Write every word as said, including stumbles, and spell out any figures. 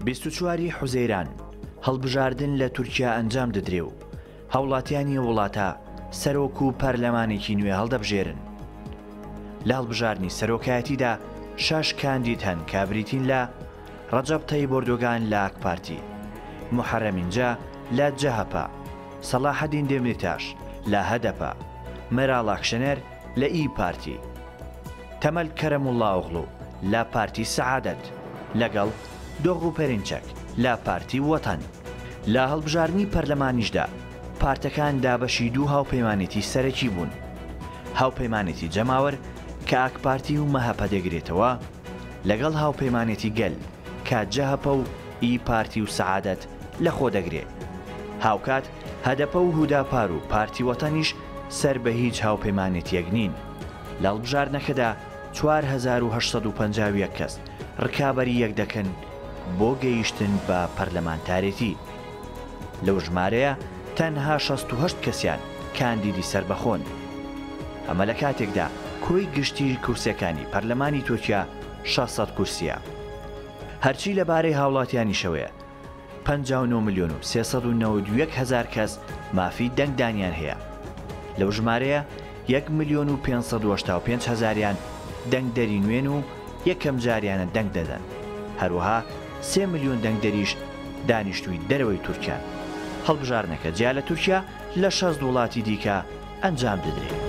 بیست و چواری حوزەیران هەڵبژاردن لە تورکیا ئەنجام دەدرێ و هاوڵاتیانی وڵاتە سەرۆک و پەرلەمانێکی نوێ هەڵدەبژێرن. لە هەڵبژاردننی سەرۆکایەتیدا شەش کاندید هەن کابریتین لە ڕەجەب تەیب ئۆردۆگان لە ئاک پارتی، محەرەم ئینجا لە جەهەپە، سەلاحەدین دێمیرتاش لە هەدەپە، مەرال ئاکشەنەر لە ئی پارتی، تەمەل کەرەموڵڵا ئۆغڵو لە پارتی سەعادەت لەگەڵ دۆغ و پەرینچەک لە پارتی وەتەن. لە هەڵبژاردننی پەرلەمانیشدا پارتەکان دابەشی دوو هاوپەیمانێتی سەرەکی بوون، هاوپەیمانێتی جەماوەر کە ئاک پارتی و مەهەپە دەگرێتەوە لەگەڵ هاوپەیمانێتی گەل کە جەهەپە و ئی پارتی و سەعادەت لە خۆ دەگرێت. هاوکات هەدەپە و هوداپار و پارتی وەتەنیش سەر بە هیچ هاوپەیمانێتیەک نین. لە هەڵبژاردنەکەدا چوار هەزار و هەشت سەد و پەنجاو و یەک کەس ڕکابەری یەک دەکەن بۆ گەیشتن بە پەرلەمانتارێتی. لەو ژمارەیە تەنها شەست و هەشت کەسیان کاندیدی سربەخۆن. ئەمە لە کاتێکدا کۆی گشتی کورسەکانی پەرلەمانی تورکیا شەشسەد کورسیە. هەرچی لەبارەی هاوڵاتیانیشەوەیە پەنجا و نۆ ملیۆن و سێسەد و نەوەد و یەک هەزار کەس مافی دەنگدانیان هەیە. لەو ژمارەیە یەک ملیۆن و پێنج سەد و هەشتا و پێنج هەزاریان دەنگدەری نوێن و یەکەم جاریانە دەنگ دەدەن. هەروەها سێ ملیۆن دەنگدەریش دانیشتووی دەرەوەی تورکیان. هەڵبژاردنەکە جیا لە تورکیا لە شەش وڵاتی دیکە ئەنجام دەدرێت.